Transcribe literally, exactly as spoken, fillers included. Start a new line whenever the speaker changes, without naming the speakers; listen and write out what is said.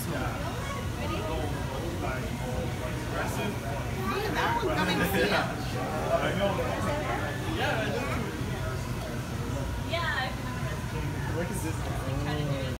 this one. Look at that one coming to see him.
Yeah, I remember.
What is this?